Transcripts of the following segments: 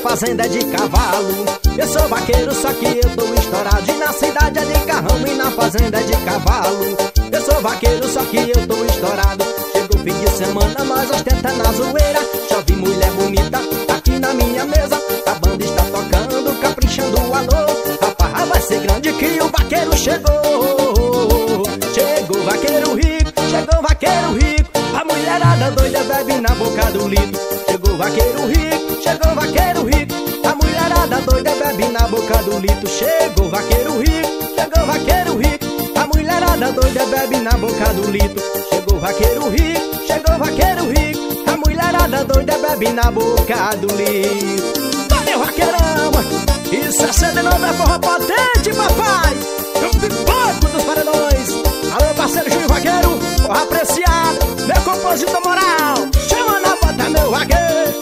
fazenda é de cavalo. Eu sou vaqueiro, só que eu tô estourado. E na cidade é de carrão e na fazenda é de cavalo. Eu sou vaqueiro, só que eu tô estourado. Chega o fim de semana, nós ostenta na zoeira. Chove mulher bonita aqui na minha mesa. A banda está tocando, caprichando o alô. A farra vai ser grande que o vaqueiro chegou. Chegou o vaqueiro rico, chegou o vaqueiro rico. A mulherada doida bebe na boca do litro. Chegou o vaqueiro rico, chegou o vaqueiro rico. A mulherada doida bebe na boca do litro. Chegou o vaqueiro rico, chegou o vaqueiro rico. A mulherada doida bebe na boca do litro. Chegou o vaqueiro rico, chegou o vaqueiro rico. A mulherada doida bebe na boca do litro. Valeu, vaqueirão! Isso é 69, é forró potente, papai! Eu pipoco dos paredões. Alô, parceiro Júnior Vaqueiro, forró apreciado, meu compositor moral. Chama na bota, meu vaqueiro.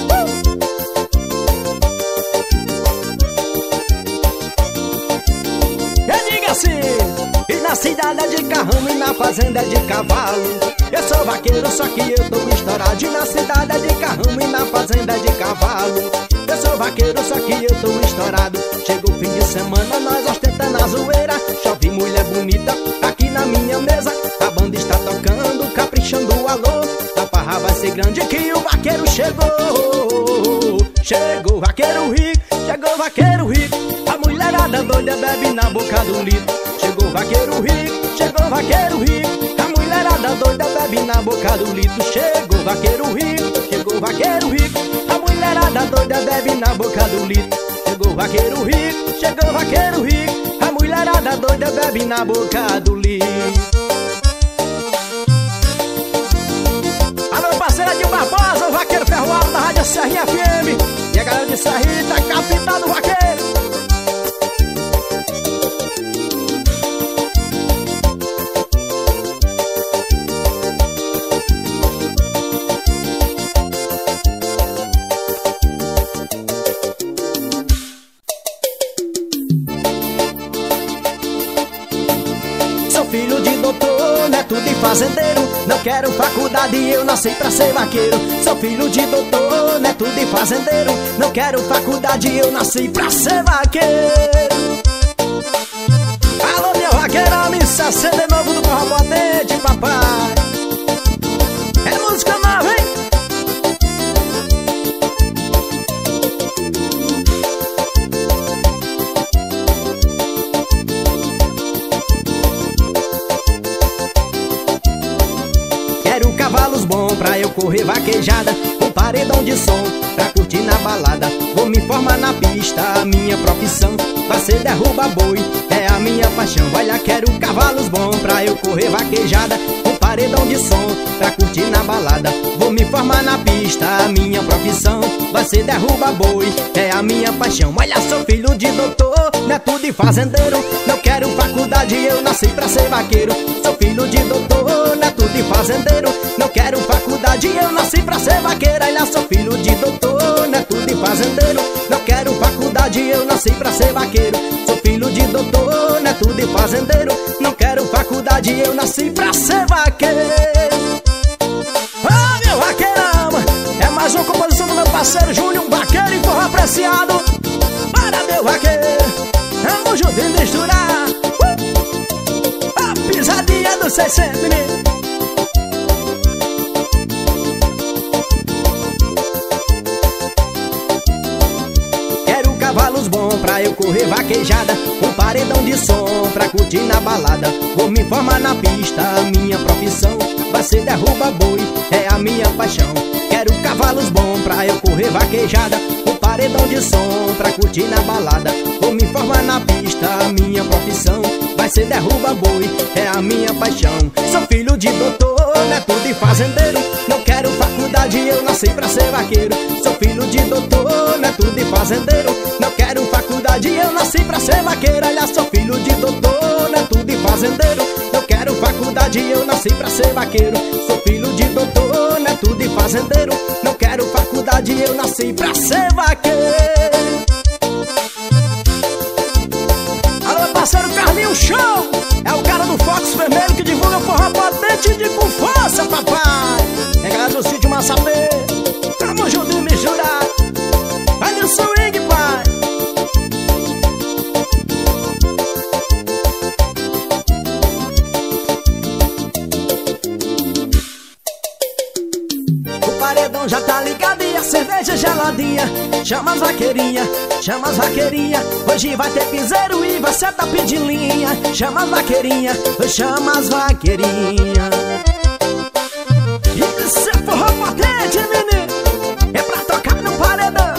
Eu digo assim: e na cidade é de carrão e na fazenda é de cavalo. Eu sou vaqueiro, só que eu tô estourado. E na cidade é de carrão e na fazenda é de cavalo. Eu sou vaqueiro, só que eu tô estourado. Chega o fim de semana, nós ostenta na zoeira. Chove mulher bonita aqui na minha mesa. A banda está tocando, caprichando o alô. A farra vai ser grande que o vaqueiro chegou. Chegou o vaqueiro rico, chegou o vaqueiro rico. A mulherada doida bebe na boca do litro. Chegou o vaqueiro rico, chegou o vaqueiro rico. A mulherada doida bebe na boca do litro. Chegou o vaqueiro rico, chegou o vaqueiro rico. A mulherada doida bebe na boca do litro. Chegou o vaqueiro rico, chegou o vaqueiro rico. A mulherada doida bebe na boca do litro. Alô, parceira de Barbosa, o vaqueiro ferroado da Rádio Serrinha FM. E a galera de Serrita, capital do vaqueiro. Filho de doutor, neto de fazendeiro. Não quero faculdade, eu nasci pra ser vaqueiro. Sou filho de doutor, neto de fazendeiro. Não quero faculdade, eu nasci pra ser vaqueiro. Alô, meu vaqueirão, me acende de novo do forró potente, papai. É música nova, hein? Cavalos bom pra eu correr vaquejada, um paredão de som pra curtir na balada. Vou me formar na pista, a minha profissão vai ser derruba boi, é a minha paixão. Olha, quero cavalos bom pra eu correr vaquejada, um paredão de som pra curtir na balada. Vou me formar na pista, a minha profissão vai ser derruba boi, é a minha paixão. Olha, sou filho de doutor, neto de fazendeiro. Não quero faculdade, eu nasci pra ser vaqueiro. Sou filho de doutor, neto de fazendeiro. Não quero faculdade, eu nasci pra ser vaqueiro. Olha, sou filho de doutor, neto de fazendeiro. Não quero faculdade, eu nasci pra ser vaqueiro. Sou filho de doutor, neto de fazendeiro. Não quero faculdade, eu nasci pra ser vaqueiro. Ah, meu vaqueirão, é mais uma composição do meu parceiro Júnior, um vaqueiro e forró apreciado. Para, meu vaqueiro, vamos junto e misturar. A pisadinha do 600, menino. Cavalos bom pra eu correr vaquejada, um paredão de som pra curtir na balada. Vou me formar na pista, a minha profissão vai ser derruba boi, é a minha paixão. Quero cavalos bom pra eu correr vaquejada, um paredão de som pra curtir na balada. Vou me formar na pista, a minha profissão vai ser derruba boi, é a minha paixão. Sou filho de doutor, neto de fazendeiro. Não quero faculdade, eu nasci pra ser vaqueiro. Sou filho de doutor, neto de fazendeiro. Não quero faculdade, eu nasci pra ser vaqueiro. Olha, sou filho de doutor, neto de fazendeiro. Não quero faculdade, eu nasci pra ser vaqueiro. Sou filho de doutor, neto de fazendeiro. Não quero faculdade, eu nasci pra ser vaqueiro. Alô, parceiro Carlinho Show, é o cara do Fox Vermelho que divulga forró potente de com força, papai. É galera do sítio Massapê, tamo junto e misturado. Olha o paredão já tá ligado e a cerveja geladinha. Chama as vaqueirinha, chama as vaqueirinha. Hoje vai ter piseiro e você tá pedindo linha. Chama as vaqueirinha, chama as vaqueirinha. Isso é forró potente, menino. É pra tocar no paredão.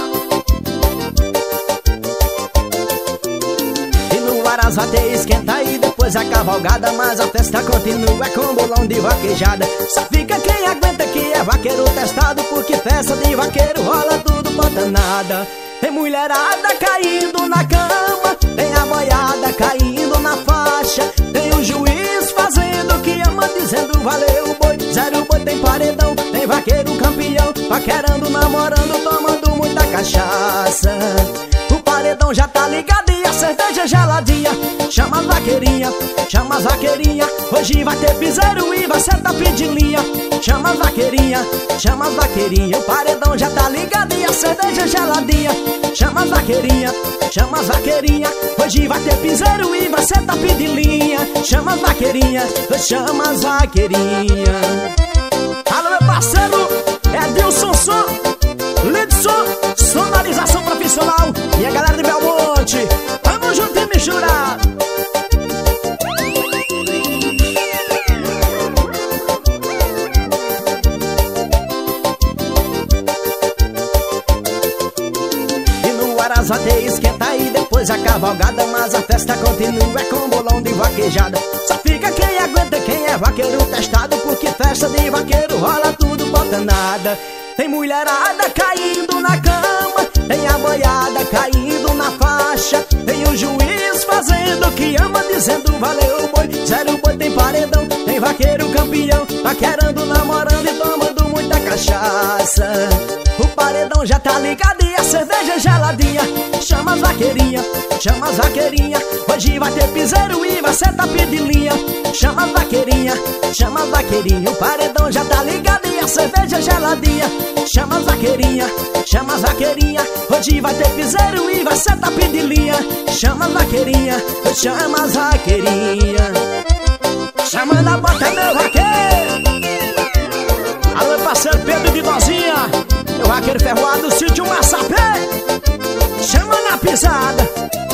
E no Aras vai ter esquenta e depois a cavalgada. Mas a festa continua com bolão de vaquejada. Só fica quem aguenta que é vaqueiro testado. Porque festa de vaqueiro rola tudo, bota nada. Tem mulherada caindo na cama, tem a boiada caindo na faixa. Tem o juiz fazendo o que ama, dizendo valeu boi, zero boi. Tem paredão, tem vaqueiro campeão, paquerando, namorando, tomando muita cachaça. O paredão já tá ligado e a cerveja geladinha. Chama as vaqueirinha, chama as vaqueirinha. Hoje vai ter piseiro e você tá pedindo linha. Chama as vaqueirinha, chama as vaqueirinha. O paredão já tá ligado e a cerveja geladinha. Chama as vaqueirinha, chama as vaqueirinha. Hoje vai ter piseiro e você tá pedindo linha. Chama as vaqueirinha, chama as vaqueirinha. Alô, meu parceiro, é Dilson Som, Lidson, sonorização profissional. E a galera de Belmonte, vamos junto e misturado. Vai ter esquenta e depois a cavalgada. Mas a festa continua com bolão de vaquejada. Só fica quem aguenta, quem é vaqueiro testado. Porque festa de vaqueiro rola tudo, bota nada. Tem mulherada caindo na cama, tem a boiada caindo na faixa. Tem o juiz fazendo o que ama, dizendo valeu boi, zero boi. Tem paredão, tem vaqueiro campeão, paquerando, namorando e tomando muita cachaça. O paredão já tá ligado e a cerveja geladinha. Chama as vaqueirinha, chama as vaqueirinha. Hoje vai ter piseiro e você tá pedindo linha. Chama as vaqueirinha, chama as vaqueirinha. O paredão já tá ligado e a cerveja geladinha. Chama as vaqueirinha, chama as vaqueirinha. Hoje vai ter piseiro e você tá pedindo linha. Chama as vaqueirinha, chama as vaqueirinha. Chama na bota, meu vaqueiro. Alô, parceiro Pedro de Dozinha, meu vaqueiro ferroado, sítio Massapé. Chama na pisada.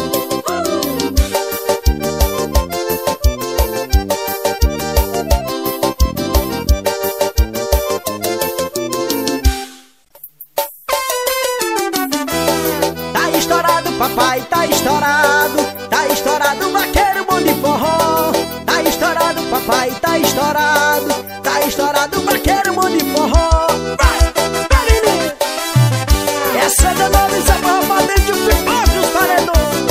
Tá estourado, papai, tá estourado. Tá estourado, vaqueiro bom de forró. Tá estourado, papai, tá estourado. Tá estourado, vaqueiro bom de forró. Essa é da nova, isso é forró pra dentro de um pipoque dos paredões.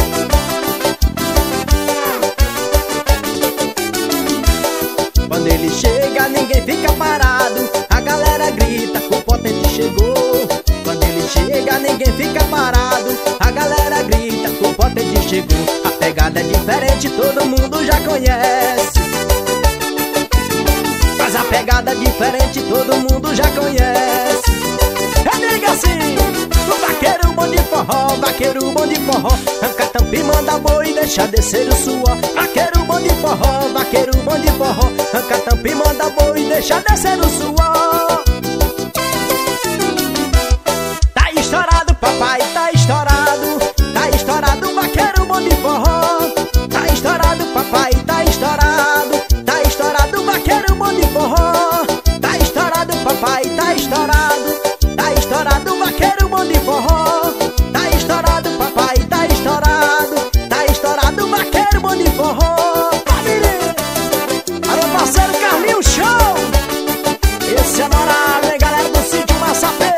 Quando ele chega, ninguém fica parado. A galera grita, o potente chegou. Quando ele chega, ninguém fica parado. A galera grita, o potente chegou. A pegada é diferente, todo mundo já conhece. Mas a pegada é diferente, todo mundo já conhece. Diga assim: o vaqueiro bom de forró, vaqueiro bom de forró. Arranca tampa e manda boi e deixa descer o suor. Vaqueiro bom de forró, vaqueiro bom de forró. Arranca tampa e manda boi e deixa descer o suor. Tá estourado, papai, tá estourado. Tá estourado, vaqueiro bom de forró. Tá estourado, papai, tá estourado. Tá estourado, vaqueiro bom de forró. Tá estourado, papai, tá estourado. Tá estourado, vaqueiro bom de forró. Tá estourado, papai, tá estourado. Tá estourado, vaqueiro bom de forró. Alô, parceiro Carlinho Show. Esse é moral, hein, galera do sítio Massapé.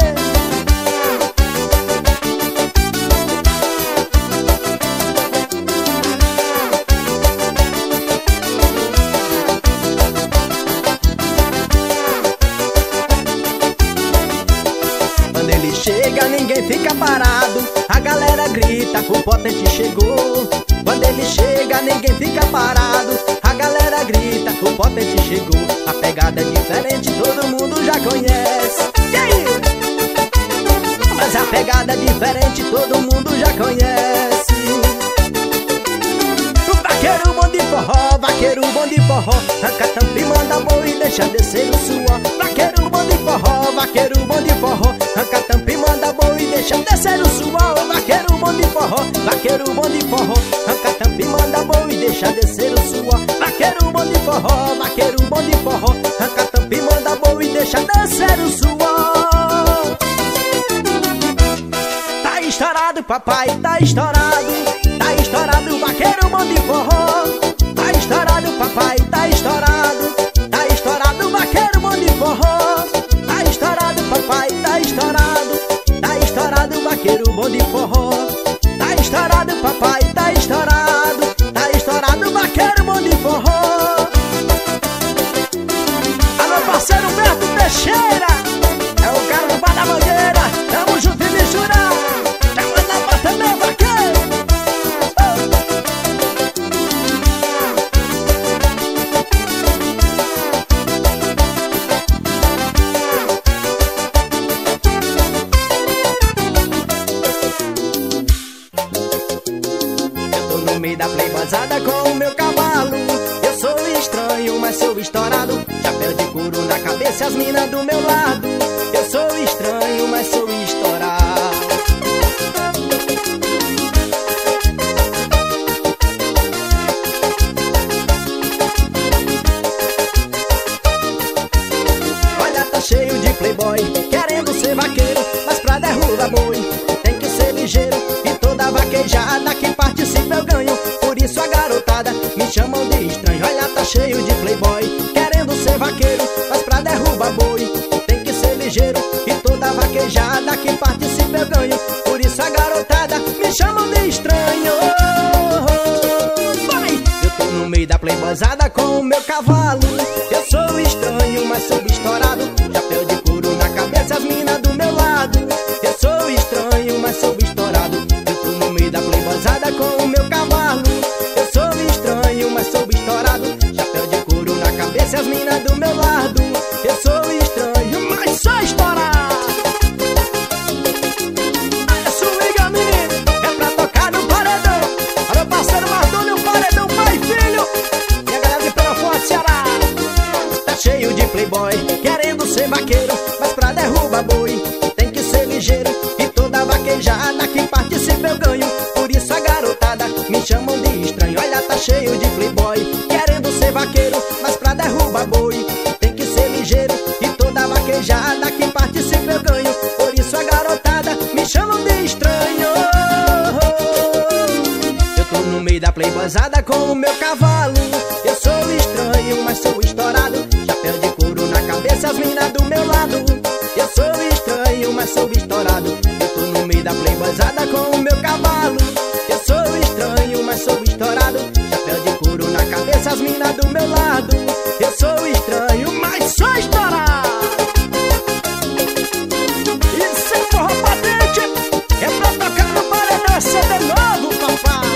Quando ele chega, ninguém fica parado. A galera grita, o potente chegou. Quando ele chega, ninguém fica parado. A galera grita, o potente chegou. A pegada é diferente, todo mundo já conhece. E aí? Mas a pegada é diferente, todo mundo já conhece. O vaqueiro bom de forró, vaqueiro bom de forró. Arranca tampa e manda boi e deixa descer o suor. Vaqueiro bom de forró, vaqueiro bom de forró, arranca a tampa e manda boi e deixa descer o suor. Vaqueiro bom de forró, vaqueiro bom de forró, arranca a tampa e manda boi e deixa descer o suor. Vaqueiro bom de forró, vaqueiro bom de forró, arranca a tampa e manda boi e deixa descer o suor. Tá estourado, papai, tá estourado. Tá estourado, vaqueiro bom de forró. Tá estourado, papai, tá estourado. Tá estourado, vaqueiro bom de forró. Tá estourado, papai, tá estourado. Tá estourado, vaqueiro bom de forró. Tá estourado, papai, tá estourado. Tá estourado, vaqueiro bom de forró. Alô, parceiro Berto Teixeira, é o cara do Bar da Mangueira. Tamo junto e misturado. Chama na bota, meu vaqueiro. No meio da playboyzada com o meu cavalo. Eu sou estranho, mas sou estourado. Chapéu de couro na cabeça e as minas do meu lado. Eu sou estranho, mas sou estourado. Olha, tá cheio de playboy querendo ser vaqueiro, mas pra derrubar boi tem que ser ligeiro. E toda vaquejada que participa eu ganho. Por isso a garotada me chamam de estranho. Olha, tá cheio de playboy querendo ser vaqueiro, mas pra derrubar boi tem que ser ligeiro. E toda vaquejada que participa eu ganho. Por isso a garotada me chamam de estranho. Vai! Eu tô no meio da playboyzada com o meu cavalo. Eu sou estranho, mas sou estourado. Chapéu de couro na cabeça, as minas do meu lado. Eu sou estranho, mas sou estourado. Eu tô no meio da playboyzada com o meu cavalo. Eu sou estranho, mas sou estourado. Chapéu de couro na cabeça, as minas do meu lado. Eu sou estranho, mas sou estourado. A swinga, menino, é pra tocar no paredão. Olha o parceiro Mardônio, paredão, pai e filho. E a galera de Pela Forte, Ceará. Tá cheio de playboy querendo ser vaqueiro, mas pra derrubar boi tem que ser ligeiro. E toda vaquejada que participa eu ganho. Por isso a garotada me chamam de estranho. Olha, tá cheio de playboy querendo ser vaqueiro, mas pra derrubar boi tem que ser ligeiro. E toda vaquejada que participa eu ganho. Por isso a garotada me chamam de estranho. Eu tô no meio da playboyzada com o meu cavalo. Eu sou estranho, mas sou estourado. Chapéu de couro na cabeça, as minas do meu lado. Eu sou estranho, mas sou estourado. Eu tô no meio da playboyzada com o meu cavalo. Eu sou estranho, mas sou estourado. Chapéu de couro na cabeça, as minas do meu lado. Eu sou estranho, mas sou estourado. Isso é forró patente, é pra tocar no paredão, CD novo, papai.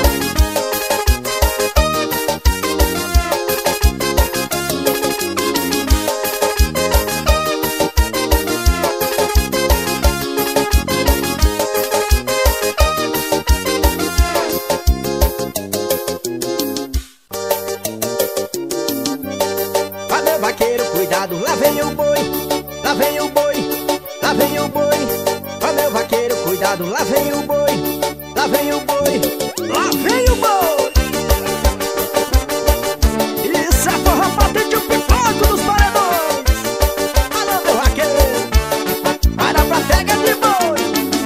Vaqueiro, cuidado, lá vem o boi, lá vem o boi, lá vem o boi. Ó meu vaqueiro, cuidado, lá vem o boi, lá vem o boi, lá vem o boi. Isso é forró patente, o pipoco dos paredões. Alô meu vaqueiro, para pra pega de boi.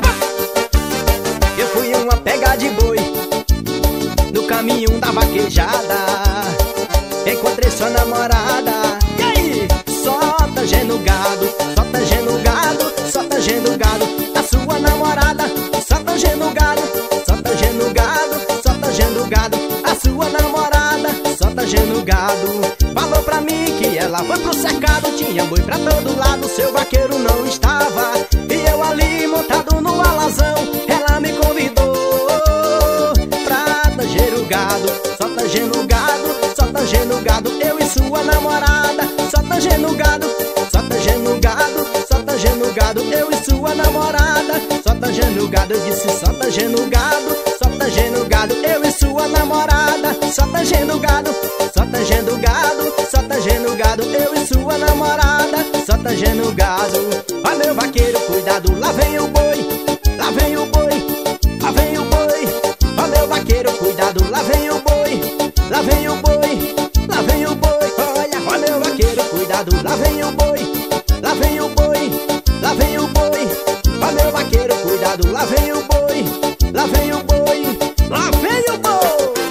Eu fui uma pega de boi no caminho da vaquejada. Encontrei sua namorada. E aí? Solta geno gado, solta geno gado, solta geno gado. A sua namorada. Solta geno gado, solta geno gado, solta geno gado. A sua namorada. Solta geno gado. Falou pra mim que ela foi pro cercado. Tinha boi pra todo lado, seu vaqueiro não estava. E eu ali montado no alazão. Ela me convidou pra tanger o gado. Solta geno gado, solta geno gado. Eu e sua namorada. Solta geno gado, solta geno gado, solta geno gado. Eu e sua namorada. Solta geno gado, eu disse solta geno gado, solta geno gado. Eu e sua namorada. Solta geno gado, solta geno gado, solta geno gado. Eu e sua namorada. Solta tangendo o gado. Ó meu vaqueiro, cuidado, lá vem o boi, lá vem o boi, lá vem o boi. Ó meu vaqueiro, cuidado, lá vem o boi, lá vem o boi, lá vem o boi. Olha, ó meu vaqueiro, cuidado, lá vem o boi, lá vem o boi, lá vem o boi. Ó meu vaqueiro, cuidado, lá vem o boi, lá vem o boi, lá vem o boi.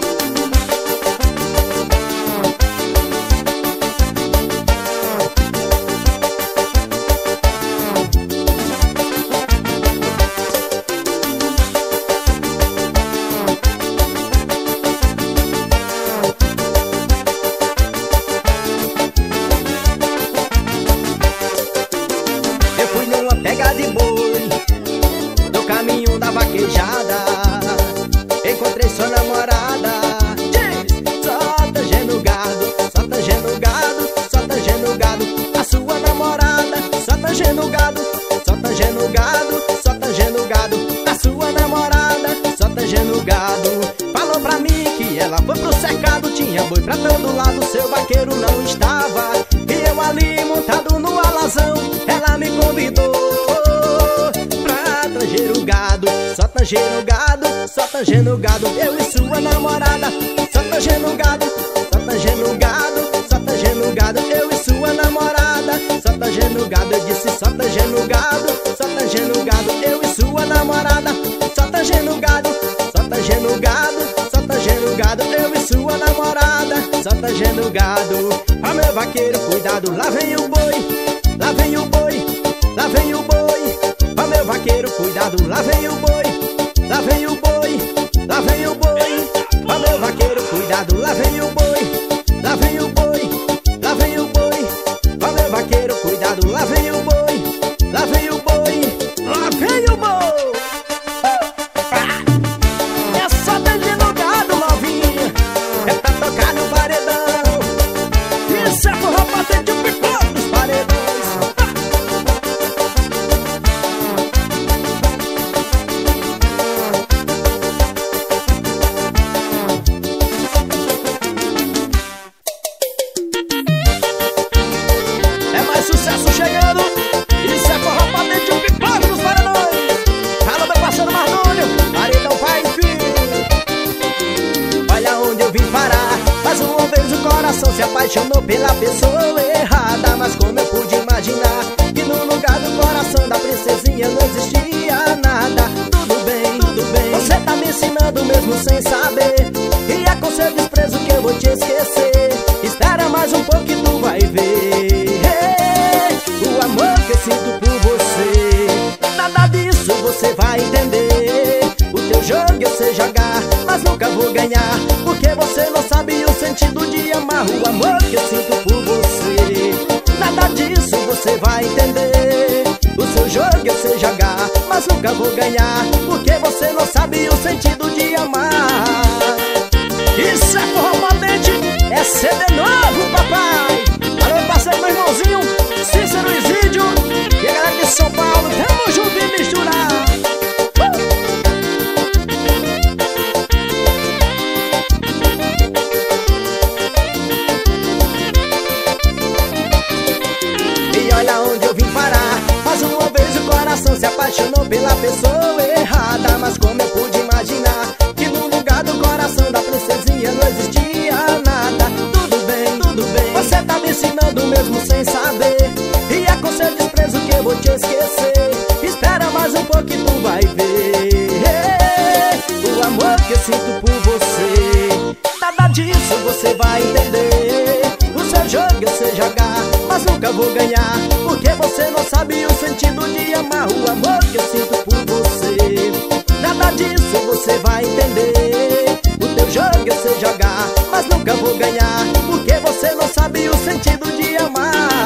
Encontrei sua namorada, só tangendo gado, só tangendo gado, só tangendo gado. A sua namorada, só tangendo gado, só tangendo gado, só tangendo gado. A sua namorada, só tangendo gado. Falou pra mim que ela foi pro cercado, tinha boi pra todo lado, seu vaqueiro não estava. E eu ali montado no alazão, ela me convidou pra tanger o gado. Só tangendo gado, só tangendo gado. Eu e sua namorada, só tangendo gado, só tangendo gado, só tangendo gado. Eu e sua namorada, só tangendo gado. Eu disse só tangendo gado, só tangendo gado. Eu e sua namorada, só tangendo gado, só tangendo gado, só tangendo gado. Eu e sua namorada, só tangendo gado. Ó meu vaqueiro, cuidado, lá vem o boi, lá vem o boi, lá vem o boi. Ó meu vaqueiro, cuidado, lá vem o boi, lá vem o boi, lá vem o boi. Ó meu vaqueiro, cuidado, lá vem o boi, lá vem o boi, lá vem o boi. Ó meu vaqueiro, cuidado, lá vem o boi, lá vem o boi, lá vem o boi. É só tangendo gado, novinha, é pra tocar no paredão. Isso é forró patente, o pipoco dos paredões. Sucesso chegando, isso é forró patente, o pipoco dos paredões. Alô, meu parceiro Mardônio, paredão pai e filho. Olha onde eu vim parar, mais uma vez o coração se apaixonou pela pessoa errada. Mas como eu pude imaginar que no lugar do coração da princesinha não existia nada. Tudo bem, você tá me ensinando mesmo sem saber. E é com seu desprezo que eu vou te esquecer. Espera mais um pouco e tu vai ver o amor que eu sinto por você. Nada disso você vai entender. O teu jogo eu sei jogar, mas nunca vou ganhar, porque você não sabe o sentido de amar. O amor que eu sinto por você. Nada disso você vai entender. O seu jogo eu sei jogar, mas nunca vou ganhar, porque você não sabe o sentido de amar. Isso é forró patente, é CD novo, papai. Alô, parceiro, meu irmãozinho Cícero Isídio e a galera de São Paulo, tamo junto e misturar. E olha onde eu vim parar, mais uma vez o coração se apaixonou pela pessoa errada. Mas como eu pude imaginar que no lugar do coração da princesinha não existia nada. Tudo bem, você tá me ensinando mesmo sem saber. E é com seu desprezo que eu vou te esquecer. Espera mais um pouco e tu vai ver o amor que eu sinto por você. Nada disso você vai entender. O seu jogo eu sei jogar, mas nunca vou ganhar, porque você não sabe o sentido de amar. O amor que eu sinto por você. Nada disso você vai entender. O teu jogo eu sei jogar, mas nunca vou ganhar, porque você não sabe o sentido de amar.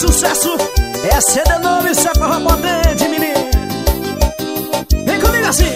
sucesso é CD novo e é forró potente, menino. Vem comigo assim.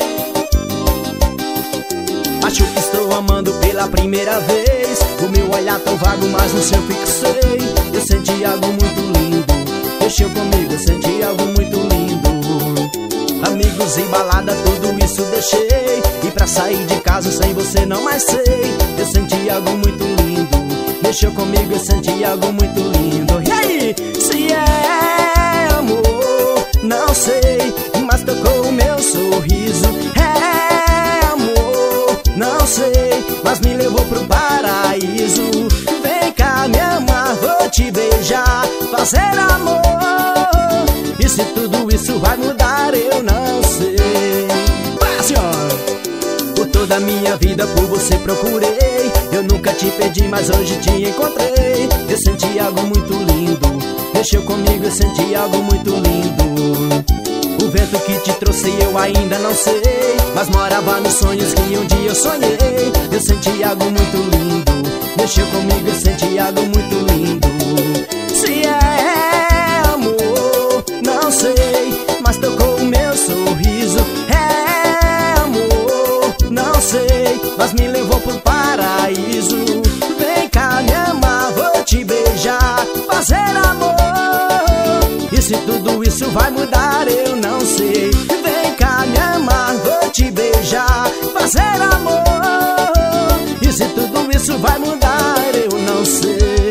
Acho que estou amando pela primeira vez. O meu olhar tão vago, mas no seu fixei. Eu senti algo muito lindo. Mexeu comigo, eu senti algo muito lindo. Amigos e balada, tudo isso deixei. E pra sair de casa sem você não mais sei. Eu senti algo muito lindo. Mexeu comigo, eu senti algo muito lindo. E aí? Se é amor, não sei, mas tocou o meu sorriso. É amor, não sei, mas me levou pro paraíso. Vem cá me amar, vou te beijar, fazer amor. E se tudo isso vai mudar, eu não sei. Vai, senhora! Por toda a minha vida por você procurei. Eu nunca te perdi, mas hoje te encontrei. Eu senti algo muito lindo. Mexeu comigo, eu senti algo muito lindo. O vento que te trouxe eu ainda não sei, mas morava nos sonhos que um dia eu sonhei. Eu senti algo muito lindo. Mexeu comigo, eu senti algo muito lindo. Se é amor, não sei, mas tocou o meu sorriso. É amor, não sei, mas me levou pro paraíso. Vem cá me amar, vou te beijar, fazer amor. E se tudo isso vai mudar, eu não sei. Vem cá me amar, vou te beijar, fazer amor. E se tudo isso vai mudar, eu não sei.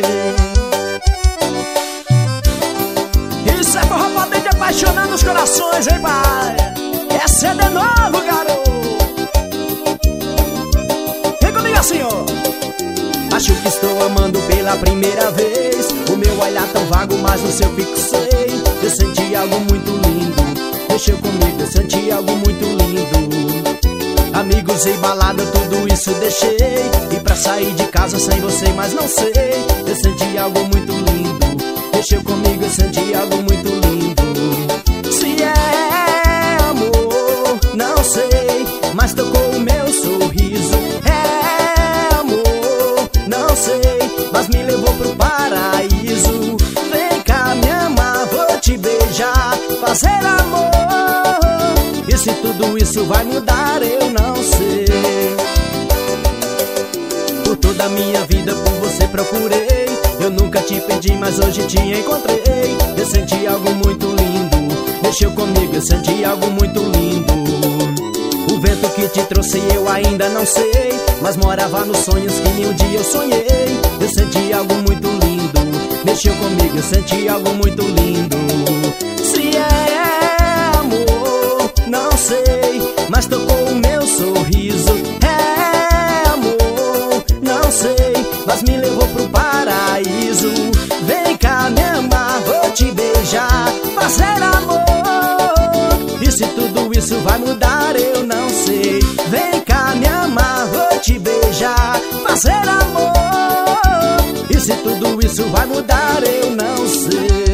Isso é forró potente apaixonando os corações, hein, pai? É CD novo, garoto. Vem comigo assim, ó. Acho que estou amando pela primeira vez. O meu olhar tão vago, mas no seu fixei. Eu senti algo muito lindo. Mexeu comigo, eu senti algo muito lindo. Amigos e balada, tudo isso deixei. E pra sair de casa sem você, mas não sei. Eu senti algo muito lindo. Mexeu comigo, eu senti algo muito lindo. Se é amor, não sei, mas tocou o meu sorriso. É amor, não sei, mas me levou pro paraíso. Vem cá me amar, vou te beijar, fazer amor. E se tudo isso vai mudar, eu não sei. Por toda a minha vida por você procurei. Eu nunca te perdi, mas hoje te encontrei. Eu senti algo muito lindo. Mexeu comigo, eu senti algo muito lindo. O vento que te trouxe eu ainda não sei, mas morava nos sonhos que um dia eu sonhei. Eu senti algo muito lindo. Mexeu comigo, eu senti algo muito lindo. Se é amor, não sei, mas tocou o meu sorriso. É amor, não sei, mas me levou pro paraíso. Vem cá me amar, vou te beijar, fazer amor. E se tudo isso vai mudar, eu não sei. Vem cá me amar, vou te beijar, fazer amor. E se tudo isso vai mudar, eu não sei.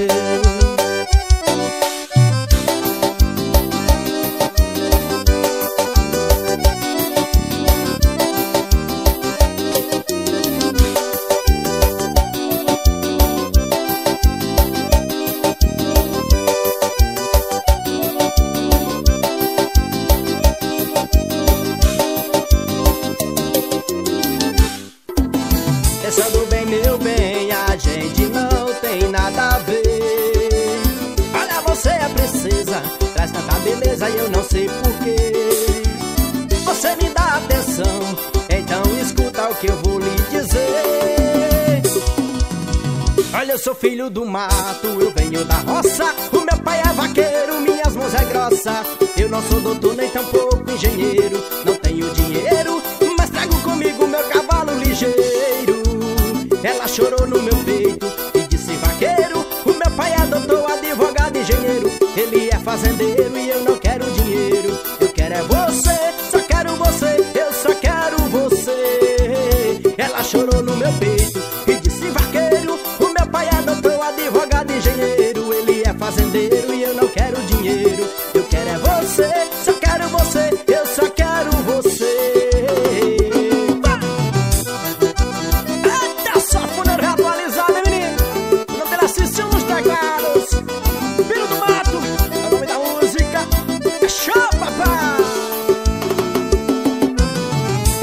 Pensando bem, meu bem, a gente não tem nada a ver. Olha, você é princesa, traz tanta beleza e eu não sei porquê. Você me dá atenção, então escuta o que eu vou lhe dizer. Olha, eu sou filho do mato, eu venho da roça. O meu pai é vaqueiro, minhas mãos é grossa. Eu não sou doutor nem tampouco engenheiro. Não tenho dinheiro, mas trago comigo meu cavalo ligeiro. Ela chorou no meu peito e disse: vaqueiro, o meu pai é doutor, advogado, engenheiro. Ele é fazendeiro e eu não quero dinheiro. Eu quero é você, só quero você, eu só quero você. Ela chorou no meu peito e disse: vaqueiro, o meu pai é doutor, advogado, engenheiro. Ele é fazendeiro e eu não quero dinheiro. Eu quero é você, só quero você, eu só quero você. Eita, só funeral.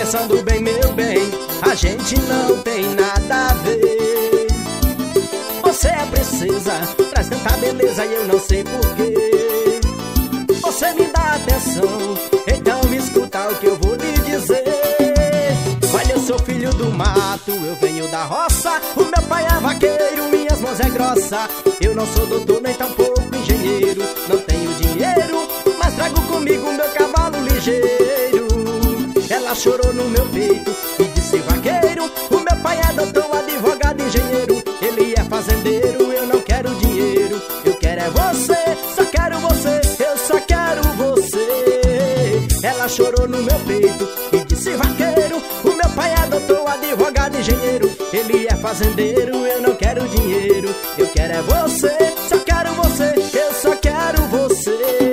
Pensando bem, meu bem, a gente não tem nada a ver. Você é princesa, traz tanta beleza e eu não sei porquê. Você me dá atenção, então me escuta o que eu vou lhe dizer. Olha, eu sou filho do mato, eu venho da roça. O meu pai é vaqueiro, minhas mãos é grossa. Eu não sou doutor, nem tampouco engenheiro. Não tenho dinheiro, mas trago comigo meu cavalo ligeiro. Ela chorou no meu peito e disse: vaqueiro, o meu pai é doutor, advogado, engenheiro. Ele é fazendeiro, eu não quero dinheiro. Eu quero é você, só quero você, eu só quero você. Ela chorou no meu peito e disse: vaqueiro, o meu pai é doutor, advogado, engenheiro. Ele é fazendeiro, eu não quero dinheiro. Eu quero é você, só quero você, eu só quero você.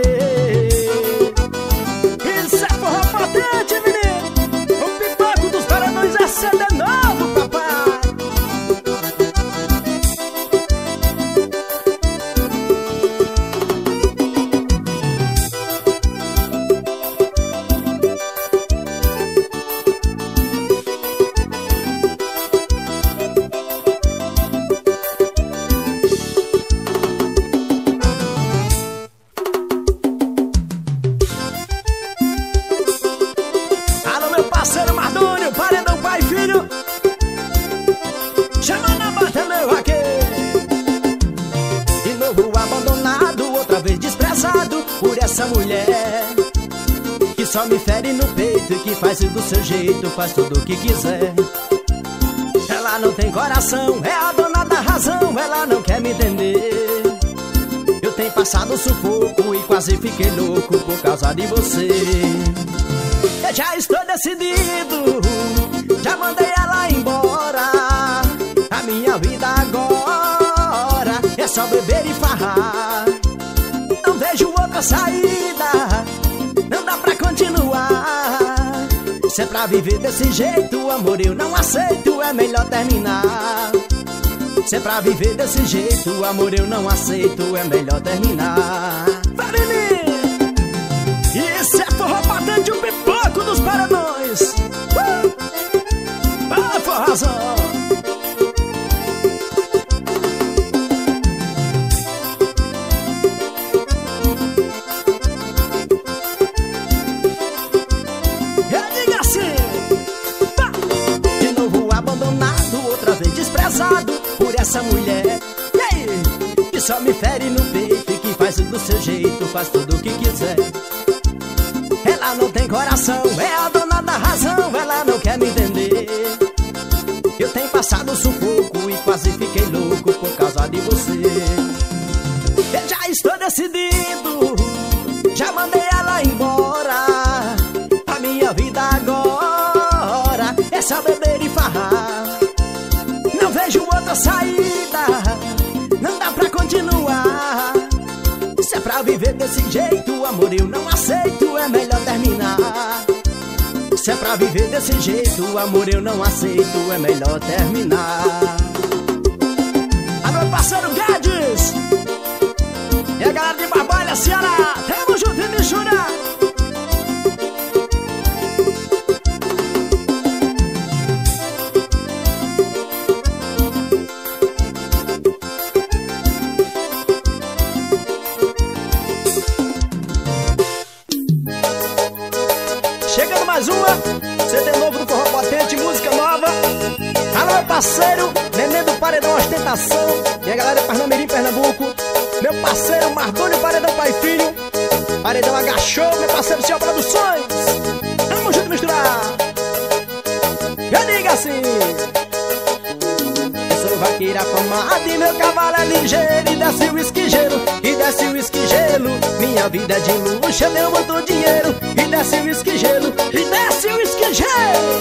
Isso é forró potente, menino. O pipoco dos Paredões é CD novo, papai. Essa mulher que só me fere no peito e que faz do seu jeito, faz tudo o que quiser. Ela não tem coração, é a dona da razão, ela não quer me entender. Eu tenho passado sufoco e quase fiquei louco por causa de você. Eu já estou decidido, já mandei ela embora. A minha vida agora é só beber e farrar. Não vejo outra saída, não dá pra continuar. Se é pra viver desse jeito, amor, eu não aceito, é melhor terminar. Se é pra viver desse jeito, amor, eu não aceito, é melhor terminar. Vai, menino! Isso é forró patente, o pipoco dos Paredões. Vai, forrazão! Por essa mulher, e aí, que só me fere no peito e que faz do seu jeito, faz tudo o que quiser. Ela não tem coração, é a dona da razão, ela não quer me entender. Eu tenho passado sufoco e quase fiquei louco por causa de você. Eu já estou decidido, já mandei ela embora. A minha vida agora é só beber e farrar. Não vejo outra saída, não dá pra continuar. Se é pra viver desse jeito, amor, eu não aceito, é melhor terminar. Se é pra viver desse jeito, amor, eu não aceito, é melhor terminar. Alô, parceiro Guedes e a galera de Barbalha, Ceará, tamo junto e misturar. Mais uma, CD novo do Forró Potente, música nova. Alô, meu parceiro, Nenê do Paredão Ostentação e a galera de Parnamirim, Pernambuco. Meu parceiro Mardônio Paredão Pai e Filho, Paredão Agachou, meu parceiro Cial Produções. Vamos junto misturar. Eu digo assim: eu sou vaqueira famada e meu cavalo é ligeiro. E desce o esquigeiro, e desce o esquigelo. Minha vida é de luxo, eu tenho muito dinheiro. E desce o esquigelo, e desce o esquigelo.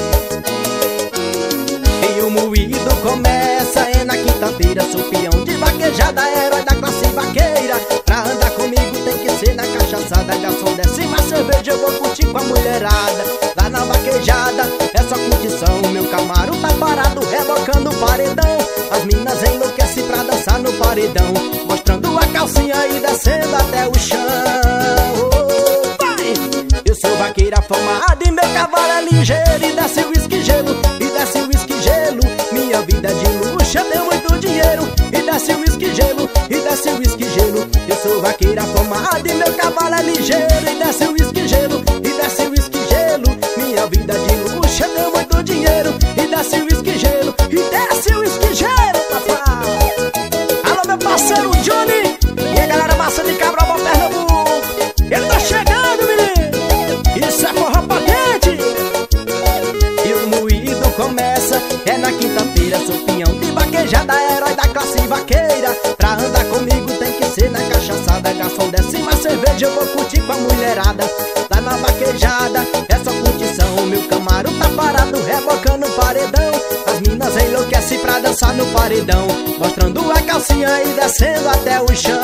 E o moído começa é na quinta-feira. Sou peão de vaquejada, herói da classe vaqueira. Pra andar comigo tem que ser na cachaçada. Garçom, desce uma cerveja, eu vou curtir com a mulherada. Lá na vaquejada é só curtição. Meu camaro tá parado, rebocando o paredão. As minas enlouquecem pra dançar no paredão, mostrando a calcinha e descendo até o chão. Oh, vai! Eu sou vaqueira famada e meu cavalo é ligeiro e desce o whisky gelo, e desce o whisky gelo. Minha vida é de luxo, eu tenho muito dinheiro. E desce o whisky gelo, e desce o whisky gelo. Eu sou vaqueiro afamado e meu cavalo é ligeiro. E desce o whisky gelo, e desce o whisky gelo. Minha vida é de luxo, eu tenho muito dinheiro. E desce o whisky gelo, e desce o whisky gelo, papai. Alô, meu parceiro Johnny e a galera massa de Cabral, Pernambuco. Ele tá chegando, menino. Isso é forró potente. E o moído começa, é na quinta-feira. Sou peão de vaquejada, herói da classe vaqueira. Pra andar comigo tem que ser na cachaçada. Garçom, desce mais cerveja, eu vou curtir com a mulherada. Lá na vaquejada, é só curtição. O meu camarão tá parado, rebocando o paredão. As minas enlouquecem pra dançar no paredão, mostrando a calcinha e descendo até o chão.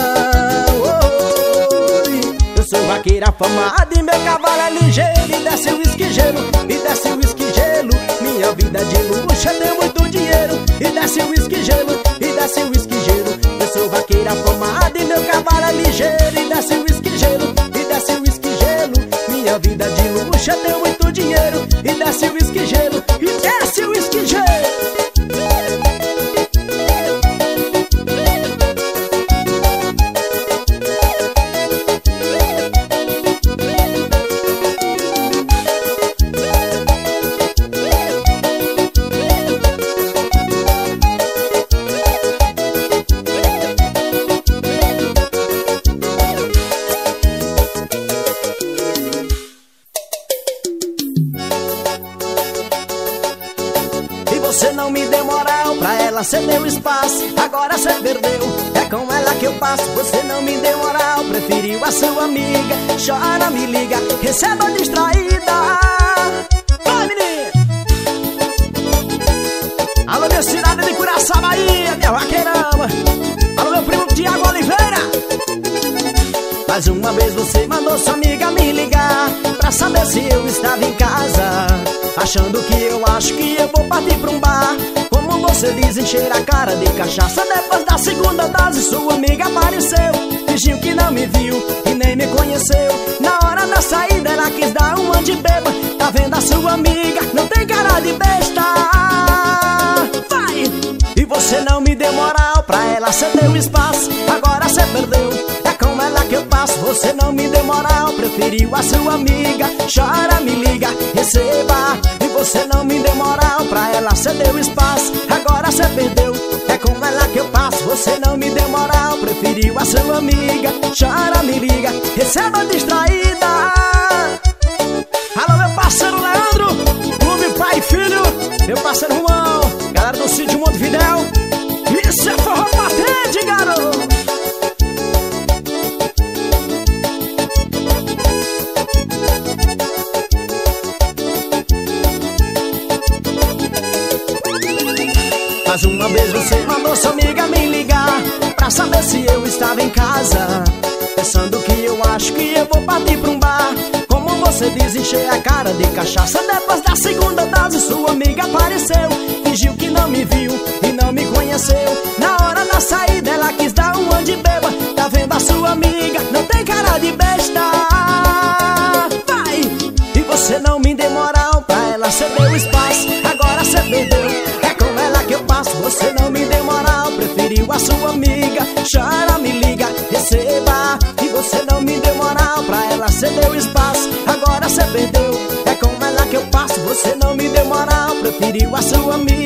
Eu sou vaqueiro afamado e meu cavalo é ligeiro. E desce o whisky gelo, e desce o whisky gelo. Minha vida é de luxo, eu tenho muito dinheiro. E desce o whisky gelo, e desce o whisky gelo. Eu sou vaqueiro afamado e meu cavalo é ligeiro. E desce o whisky gelo, e desce o whisky gelo. Minha vida é de luxo, eu tenho muito dinheiro. E desce o whisky gelo, e desce o whisky gelo. Você não me deu moral, pra ela cê deu espaço. Agora cê perdeu, é com ela que eu passo. Você não me deu moral, preferiu a sua amiga. Chora, me liga, receba distraída. Vai, menino! Alô, minha cidade de Curaçá, Bahia, minha vaqueirama. Alô, meu primo Tiago Oliveira. Mais uma vez você mandou sua amiga me ligar pra saber se eu estava em casa, achando que eu acho que eu vou partir pra um bar. Como você diz, encher a cara de cachaça. Depois da segunda dose sua amiga apareceu, fingiu que não me viu e nem me conheceu. Na hora da saída ela quis dar uma de beba. Tá vendo a sua amiga, não tem cara de besta. Vai! E você não me deu moral, pra ela cê deu espaço. Agora cê perdeu, é com ela que eu passo. Você não me deu moral, preferiu a sua amiga. Chora, me liga, receba. E você não me deu moral, pra ela cê deu espaço. Agora cê perdeu, é com ela que eu passo. Você não me deu moral, preferiu a sua amiga. Chora, me liga, receba distraída. Alô, meu parceiro Leandro, Clube Pai e Filho. Meu parceiro Romão, galera do Sítio Montevidéu. Isso é forró patente, garoto. Mais uma vez você mandou sua amiga me ligar pra saber se eu estava em casa, pensando que eu acho que eu vou partir pra um bar. Como você diz, encher a cara de cachaça. Depois da segunda dose sua amiga apareceu, fingiu que não me viu e não me conheceu. Na hora da saída ela quis dar uma de beba. Tá vendo a sua amiga, não tem cara de besta. Vai! E você não me deu moral, pra ela cê deu espaço. Agora cê perdeu, é com ela que eu passo. Você não me deu moral, preferiu a sua amiga. Chora, me liga, receba. E você não me deu moral, pra ela cê deu espaço. Agora cê perdeu, é com ela que eu passo. Você não me deu moral, preferiu a sua amiga.